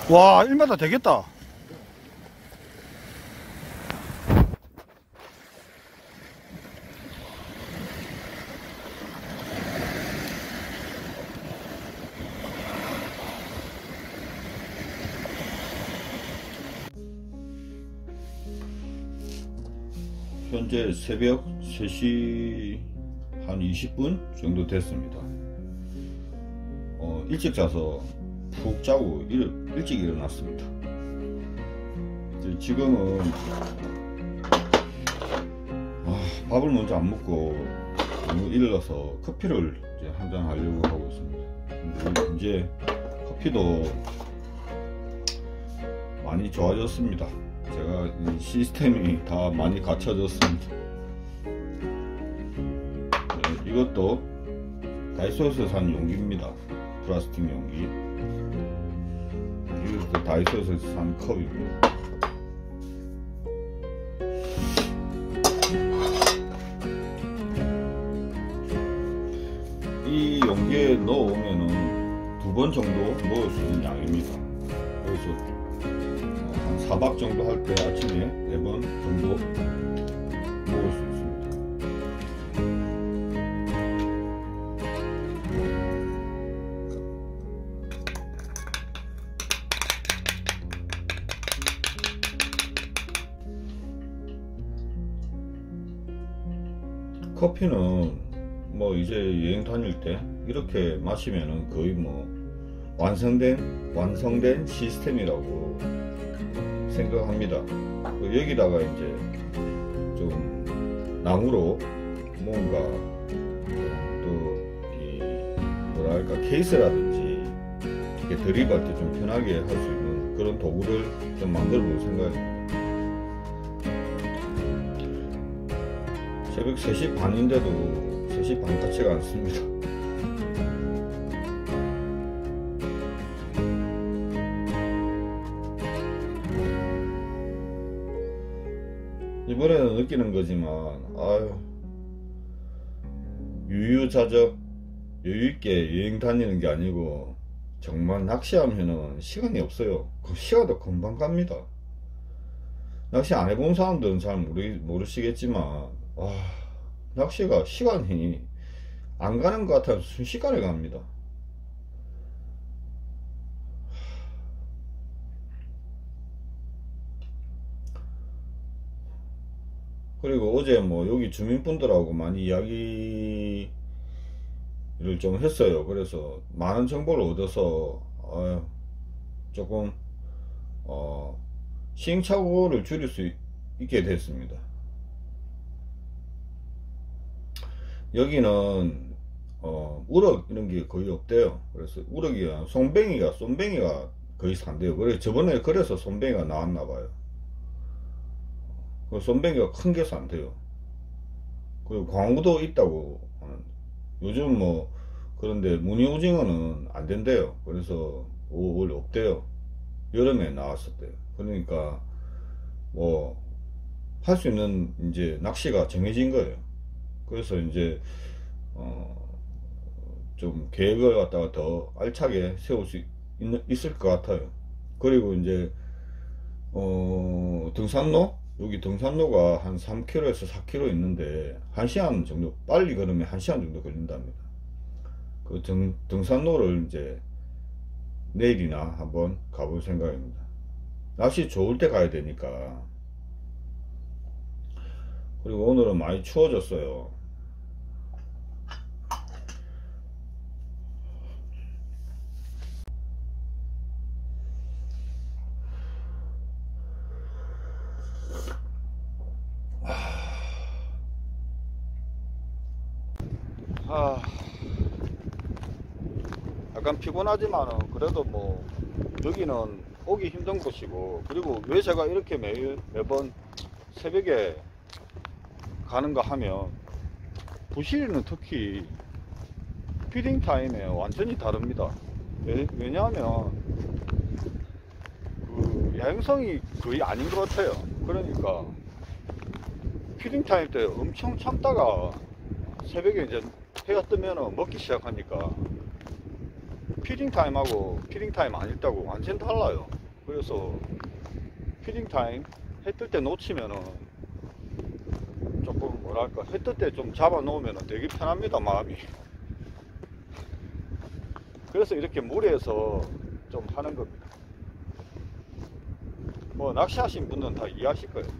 와, 일마다 되겠다. 현재 새벽 3시 한 20분 정도 됐습니다. 일찍 자서 푹 자고 일찍 일어났습니다. 지금은 밥을 먼저 안 먹고 너무 일러서 커피를 이제 한잔 하려고 하고 있습니다. 근데 이제 커피도 많이 좋아졌습니다. 제가 이 시스템이 다 많이 갖춰졌습니다. 네, 이것도 다이소에서 산 용기입니다. 플라스틱 용기. 이것도 다이소에서 산 컵이고요. 이 용기에 넣어오면은 2번 정도 넣을 수 있는 양입니다. 그래서 4박 정도 할 때 아침에 4번 정도 먹을 수 있습니다. 커피는 뭐 이제 여행 다닐 때 이렇게 마시면은 거의 뭐 완성된 시스템이라고 생각합니다. 여기다가 이제 좀 나무로 뭔가 또 이 뭐랄까 케이스라든지 이렇게 드립할 때 좀 편하게 할 수 있는 그런 도구를 좀 만들어 볼 생각입니다. 새벽 3시 반인데도 3시 반 같지가 않습니다. 이번에는 느끼는 거지만 유유자적 여유있게 여행 다니는 게 아니고 정말 낚시하면은 시간이 없어요. 그 시간도 금방 갑니다. 낚시 안 해본 사람들은 잘 모르시겠지만 낚시가 시간이 안 가는 것 같아서 순식간에 갑니다. 그리고 어제 뭐 여기 주민분들하고 많이 이야기를 좀 했어요. 그래서 많은 정보를 얻어서 조금 시행착오를 줄일 수 있게 됐습니다. 여기는 우럭 이런 게 거의 없대요. 그래서 우럭이랑 쏨뱅이가 거의 산대요. 그래서 저번에 그래서 쏨뱅이가 나왔나봐요. 그 쏨뱅이가 큰 게 산대요. 그리고 광어도 있다고 요즘 뭐 그런데 무늬오징어는 안 된대요. 그래서 원래 없대요. 여름에 나왔었대요. 그러니까 뭐 할 수 있는 이제 낚시가 정해진 거예요. 그래서 이제 좀 계획을 갖다가 더 알차게 세울 수 있을 것 같아요. 그리고 이제 등산로, 여기 등산로가 한 3km에서 4km 있는데 1시간 정도, 빨리 걸으면 1시간 정도 걸린답니다. 그 등산로를 이제 내일이나 한번 가볼 생각입니다. 날씨 좋을 때 가야 되니까. 그리고 오늘은 많이 추워졌어요. 약간 피곤하지만은 그래도 뭐 여기는 오기 힘든 곳이고, 그리고 왜 제가 이렇게 매번 새벽에 가는가 하면 부시리는 특히 피딩 타임에 완전히 다릅니다. 왜냐하면 그 야행성이 거의 아닌 것 같아요. 그러니까 피딩 타임 때 엄청 참다가 새벽에 이제 해가 뜨면 먹기 시작하니까 피딩 타임하고 피딩 타임 안 있다고 완전 달라요. 그래서 피딩 타임 해 뜰 때 놓치면은 조금 뭐랄까, 해 뜰 때 좀 잡아 놓으면은 되게 편합니다, 마음이. 그래서 이렇게 물에서 좀 하는 겁니다. 뭐 낚시하신 분들은 다 이해하실 거예요.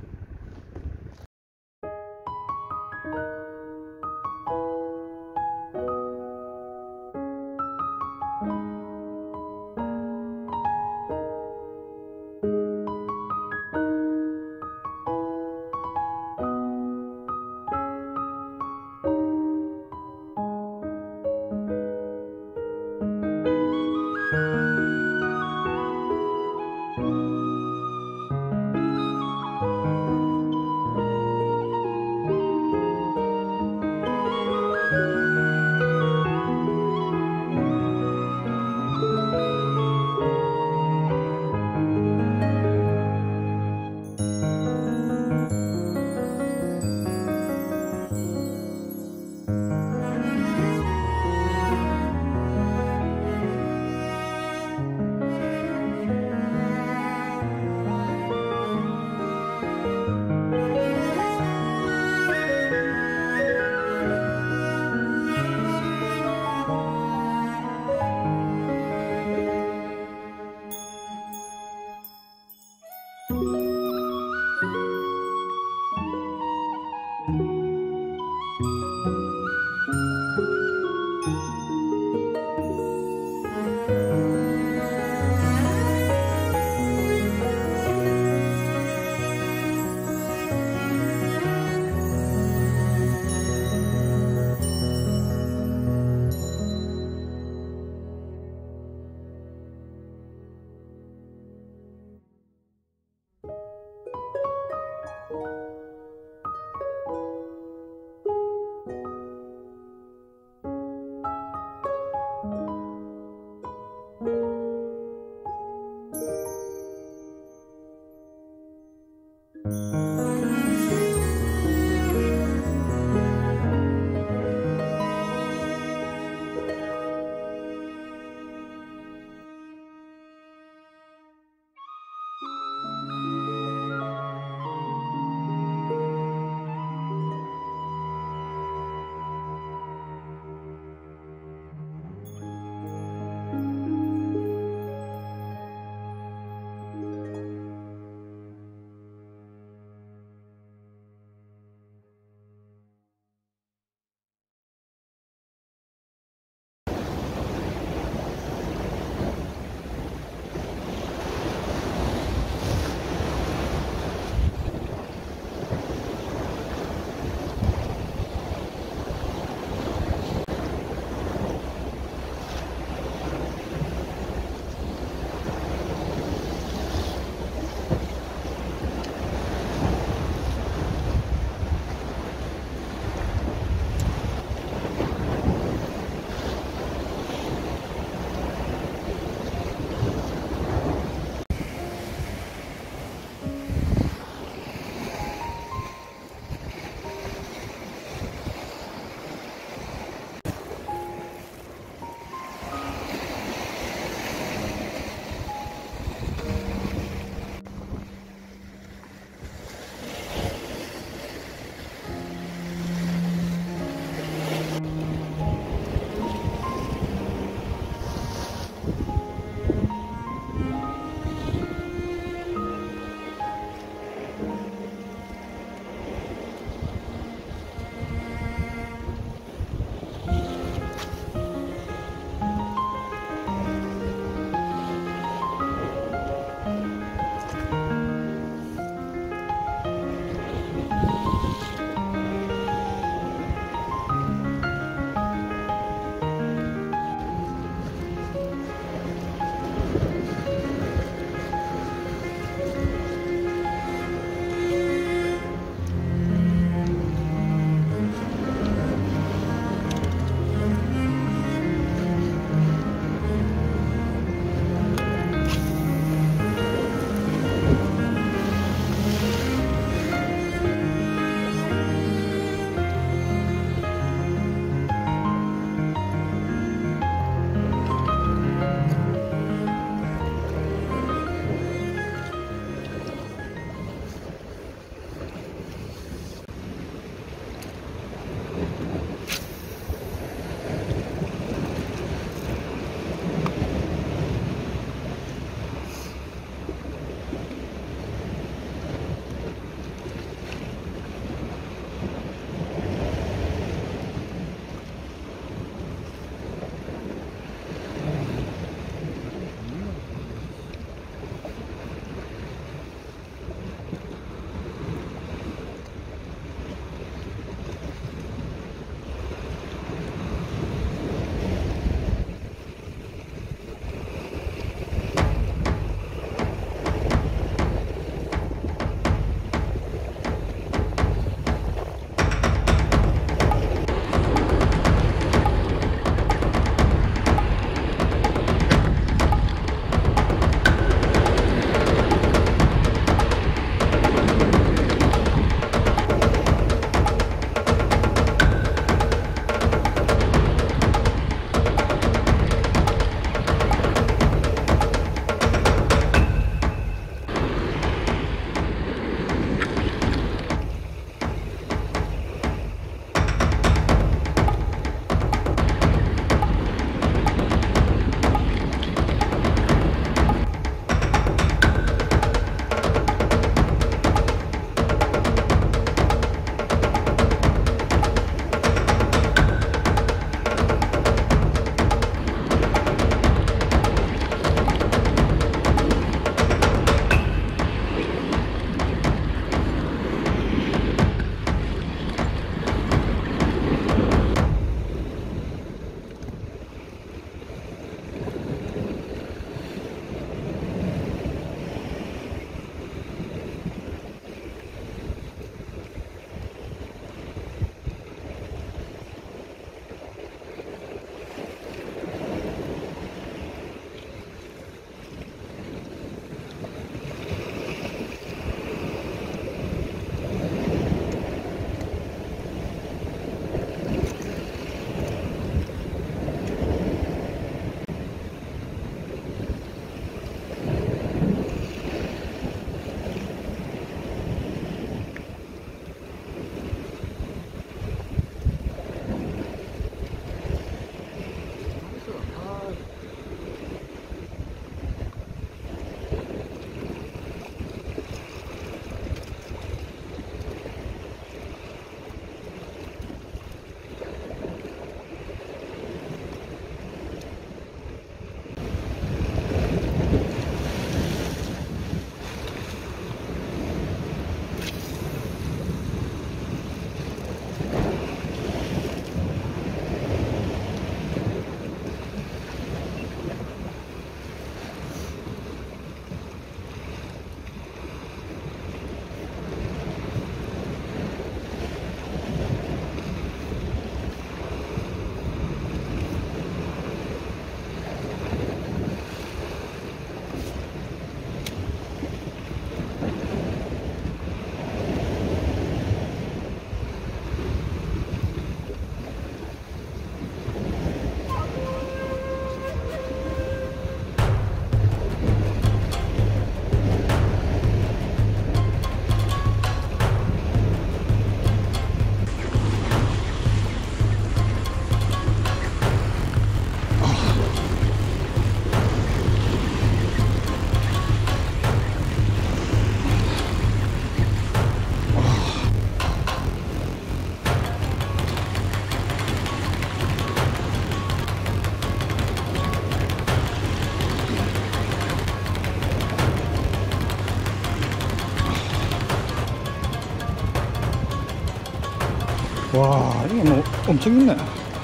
와, 이거 뭐 엄청 있네.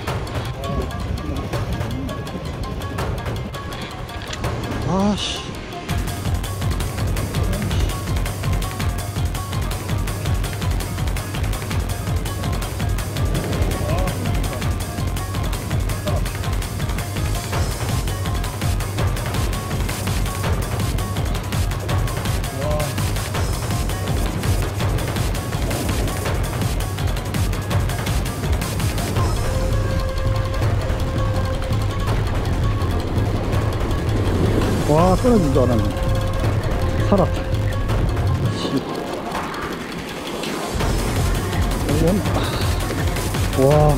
아씨. 와, 끊어진 줄 알았네. 살았다. 씨. 와.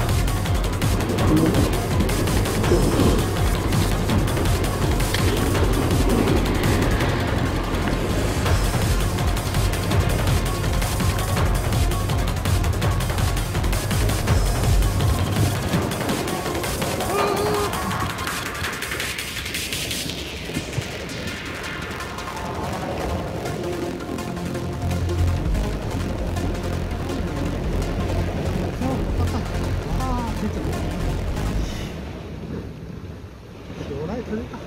시원하게 터졌다.